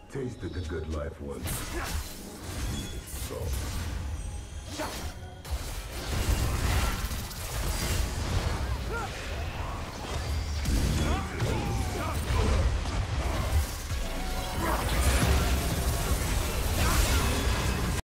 Tasted the good life once. Need it so.